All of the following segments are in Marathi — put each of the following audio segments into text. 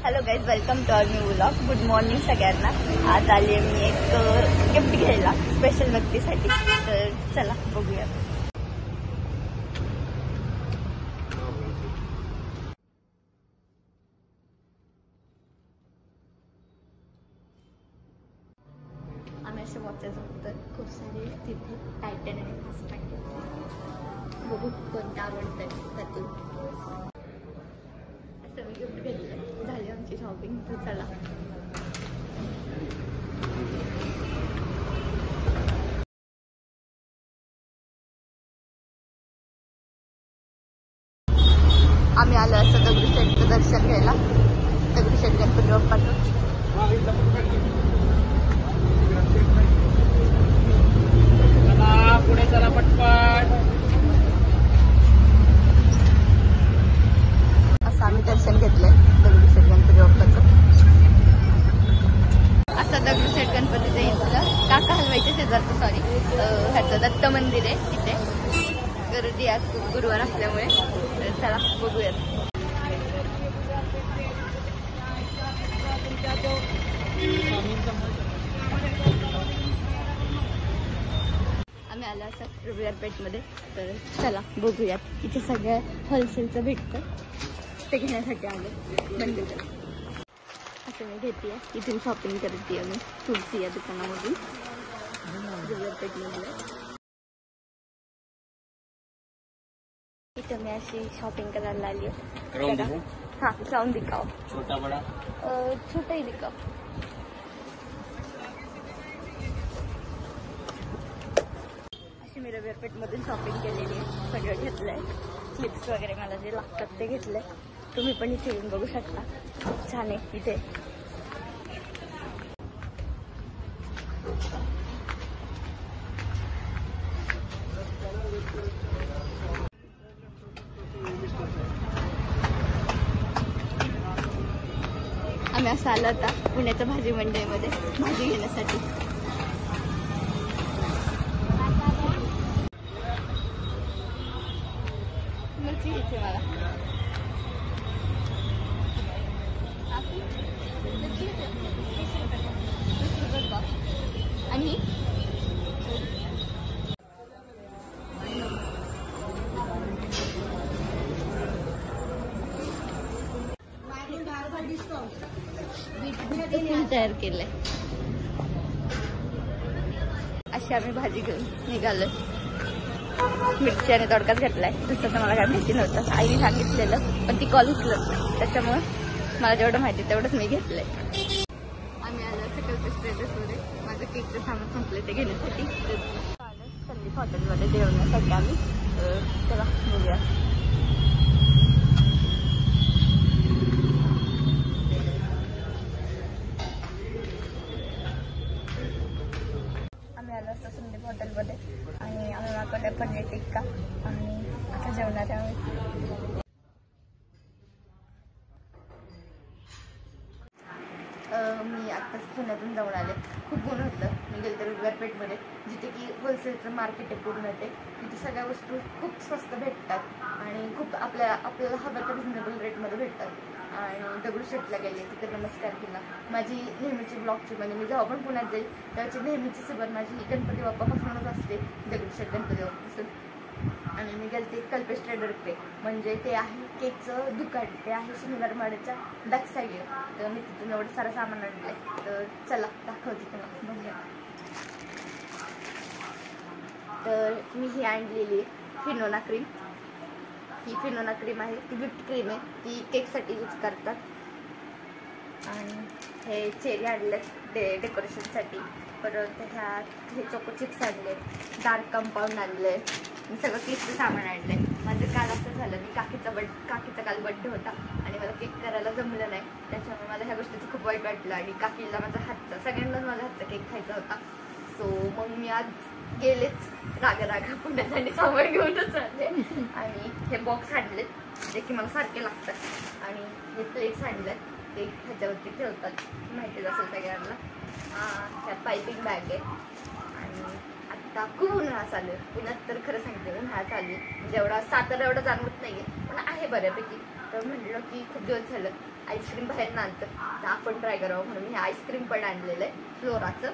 Hello guys, welcome to our new vlog. Good morning सगळ्यांना. आज आली मी एक गिफ्ट घ्यायला स्पेशल व्यक्तीसाठी. तर चला बघूया. आम्ही असे वॉचेस बघतोय खूप सारे तिथे टायटन आणि फास्ट टायटन. बघू कोणतं आवडतंय त्यातून. असं मी गिफ्ट घेतलं. झाली आमची शॉपिंग. तर चला आम्ही आलो असं दगडूशेठचं दर्शन घ्यायला. दगडूशेठ गणपती बाप्पाचं. पुढे चला पटपट. असं आम्ही दर्शन घेतलंय दगडूशेठ गणपती बाप्पाचं. असं दगडूशेठ गणपतीचं इथलं काका हलवाईच्या शेजारचं ह्याचं दत्त मंदिर आहे. तिथे गर्दी आज खूप गुरुवार असल्यामुळे. तर चला बघूयात. आम्ही आलो असं रविवार पेठमध्ये. तर चला बघूयात. इथे सगळ्या होलसेलचं भेटतं ते घेण्यासाठी आलो मंदिरात. असं मी घेते. इथून शॉपिंग करते आम्ही तुलसी या दुकानामधून रविवार पेठमधलं. इथं मी अशी शॉपिंग करायला आली आहे. हाँ क्राउन दिखाओ. छोटा बड़ा छोटा ही दिखाओ. अशी मी रविवार पेठमधून शॉपिंग केलेली आहे. सगळं घेतलंय. क्लिप्स वगैरे मला जे लागतात ते घेतलंय. तुम्ही पण इथे येऊन बघू शकता. खूप छान आहे इथे. आम्ही असं आलो होता पुण्याच्या भाजी मंडईमध्ये भाजी घेण्यासाठी. मिरची घ्यायची मला. आणि तयार केलंय. अशी आम्ही भाजी घेऊन निघालोय. मिरची आणि तडकाच घेतलाय. तसं मला काय माहिती नव्हतं. आईने सांगितलेलं पण ती कॉल उचलत नाही. त्याच्यामुळे मला जेवढं माहिती तेवढंच मी घेतलंय. आम्ही आलो सकल ट्रेडर्समध्ये. माझं केकचं सामान संपलं ते घेण्यासाठी. संदीप हॉटेलमध्ये जेवण्यासाठी आम्ही. चला बघूया. आम्ही आलो असतो संदीप हॉटेलमध्ये आणि आम्ही मागवलं पनीर टिक्का आणि आता जेवणार आहे आम्ही. मी आत्ताच पुण्यातून जाऊन आले. खूप ऊन होतं. मी गेले तर रविवार पेठमध्ये जिथे की होलसेलचं मार्केट आहे पूर्ण. ते तिथे सगळ्या वस्तू खूप स्वस्त भेटतात आणि खूप आपल्याला हव्या तर रिझनेबल रेटमध्ये भेटतात. आणि दगडूशेठला गेले तिथे नमस्कार केला. माझी नेहमीची ब्लॉगची म्हणजे मी जेव्हा पण पुण्यात जाईल त्याची नेहमीची सुरुवात माझी गणपती बाप्पापासूनच असते. दगडूशेठ गणपती बाप्पापासून. आणि मी गेलते कल्पेश ट्रेडरकडे. म्हणजे ते आहे केकचं दुकान. ते आहे शनिवारवाड्याच्या बॅक साईडला. तर मी तिथून एवढं सारं सामान आणलंय. तर चला दाखवते तुम्हाला बघूया. तर मी ही आणलेली आहे फिनोना क्रीम. ही फिनोना क्रीम आहे ती व्हिप्ड क्रीम आहे. ती केकसाठी यूज करतात. आणि हे चेरी आणलेत डेकोरेशनसाठी. परत हे चोको चिप्स आणले. डार्क कंपाऊंड आणले. मी सगळं केकचं सामान आणलंय. माझं काल असं झालं मी काकीचा काल बड्डे होता आणि मला केक करायला जमलं नाही. त्याच्यामुळे मला ह्या गोष्टीचं खूप वाईट वाटलं. आणि काकीला माझा हातचा सगळ्यांनाच माझा हातचा केक खायचा होता. सो मग मी आज गेलेच रागा पुण्यात आणि सामान घेऊनच आले. आणि हे बॉक्स आणलेत जे की मला सारखे लागतात. आणि हे प्लेट्स आणलेत ते ह्याच्यावरती ठेवतात. माहितीच असेल सगळ्यांना. त्यात पायपिंग बॅग आहे. आणि आता खूप उन्हाळा चालू आहे पुण्यात. तर खरं सांगते उन्हाळा चालू आहे. जेवढा सातारा एवढा जाणवत नाहीये पण आहे बऱ्यापैकी. तर म्हटलं की खूप दिवस झालं आईस्क्रीम बाहेर आणतं, तर आपण ट्राय करावं म्हणून मी आईस्क्रीम पण आणलेलं आहे फ्लोराचं.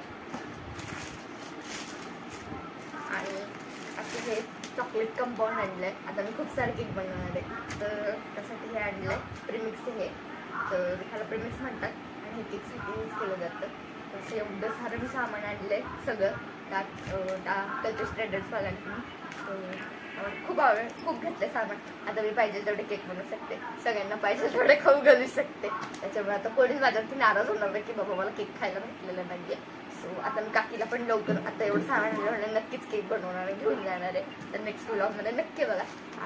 आणि असं हे चॉकलेट कंपाऊंड आणलंय. आता मी खूप सारे केक बनवणार आहे, तर त्यासाठी हे आणलंय प्रीमिक्स. हे तर ह्याला प्रीमिक्स म्हणतात आणि हे केकसाठी यूज केलं जातं. तसं एवढं सारं मी सामान आणलंय सगळं त्या कल्चर स्टँडर्ड्सवाल्यांकडून. खूप घेतलं सामान. आता मी पाहिजे तेवढे केक बनवू शकते, सगळ्यांना पाहिजे तेवढे खाऊ घालू शकते. त्याच्यामुळे आता कोणीच माझ्यावरती नाराज होणार नाही की बाबा मला केक खायला भेटलेलं नाहीये. सो आता मी काकीला पण लवकर आता एवढं सामान आणलं नक्कीच केक बनवणार आहे, घेऊन जाणार आहे. तर नेक्स्ट व्लॉगमध्ये नक्की बघा.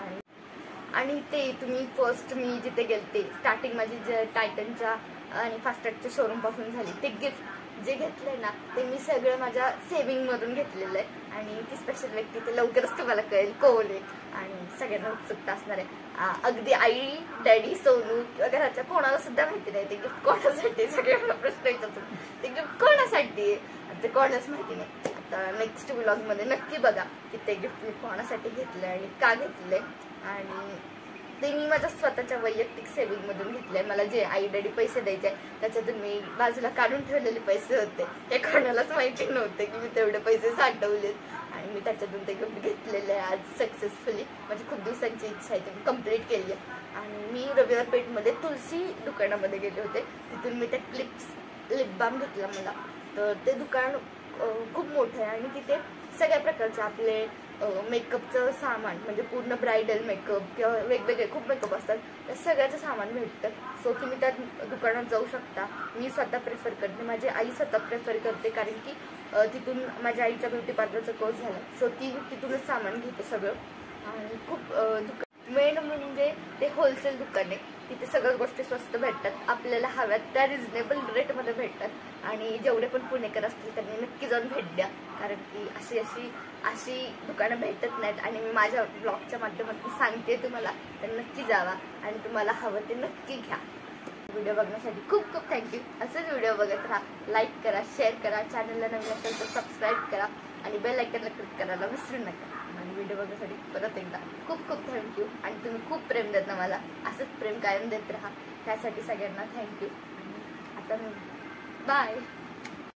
आणि ते तुम्ही फर्स्ट मी जिथे गेलते स्टार्टिंग माझी जे टायटनच्या आणि फास्टॅगच्या शोरूम पासून झाली, ते गिफ्ट जे घेतलंय ना ते मी सगळं माझ्या सेव्हिंग मधून घेतलेलं आहे. आणि ती स्पेशल व्यक्ती ते लवकरच तुम्हाला कळेल कोण आहे. आणि सगळ्यांना उत्सुकता असणार आहे. अगदी आई, डॅडी, सोनू किंवा घराच्या कोणाला सुद्धा माहिती नाही ते गिफ्ट कोणासाठी. सगळ्यांना प्रश्न विचारतो ते गिफ्ट कोणासाठी आहे, ते कोणालाच माहिती नाही. आता नेक्स्ट व्लॉगमध्ये नक्की बघा की ते गिफ्ट मी कोणासाठी घेतलंय आणि का घेतलंय. आणि ते मी माझ्या स्वतःच्या वैयक्तिक सेव्हिंग मधून घेतलंय. मला जे आई डॅडी पैसे द्यायचे त्याच्यातून मी बाजूला काढून ठेवलेले पैसे होते, हे कोणालाच माहिती नव्हते की मी तेवढे पैसे साठवलेत. आणि मी त्याच्यातून ते गिफ्ट घेतलेले आहे आज सक्सेसफुली. माझी खूप दिवसांची इच्छा आहे ती कंप्लीट केली आहे. आणि मी रविवार पेठमध्ये तुलसी दुकानामध्ये गेले होते, तिथून मी त्या लिप बाम घेतला मला. तर ते दुकान खूप मोठं आहे आणि तिथे सगळ्या प्रकारचे आपले मेकअपचं सामान म्हणजे पूर्ण ब्रायडल मेकअप किंवा वेगवेगळे खूप मेकअप असतात, त्या सगळ्याचं सामान भेटतं. सो तुम्ही त्या दुकानात जाऊ शकता. मी स्वतः प्रेफर करते, माझी आई स्वतः प्रेफर करते, कारण की तिथून माझ्या आईचा ब्युटी पार्लरचा कोर्स झाला. सो ती तिथूनच सामान घेते सगळं. आणि खूप मेन म्हणजे ते होलसेल दुकान आहे, तिथे सगळ्या गोष्टी स्वस्त भेटतात, आपल्याला हव्यात त्या रिझनेबल रेटमध्ये भेटतात. आणि जेवढे पण पुणेकर असतील त्यांनी नक्की जाऊन भेट द्या, कारण की अशी दुकानं भेटत नाहीत. आणि मी माझ्या ब्लॉगच्या माध्यमातून सांगते तुम्हाला, तर नक्की जावा आणि तुम्हाला हवं ते नक्की घ्या. व्हिडिओ बघण्यासाठी खूप खूप थँक्यू. असंच व्हिडिओ बघत राहा, लाईक करा, शेअर करा, चॅनलला नवीन असेल तर सबस्क्राईब करा आणि बेल आयकॉनला क्लिक करायला विसरू नका. आणि व्हिडिओ बघण्यासाठी परत एकदा खूप खूप थँक्यू. आणि तुम्ही खूप प्रेम देता मला, असंच प्रेम कायम देत राहा, त्यासाठी सगळ्यांना थँक्यू. आता बाय.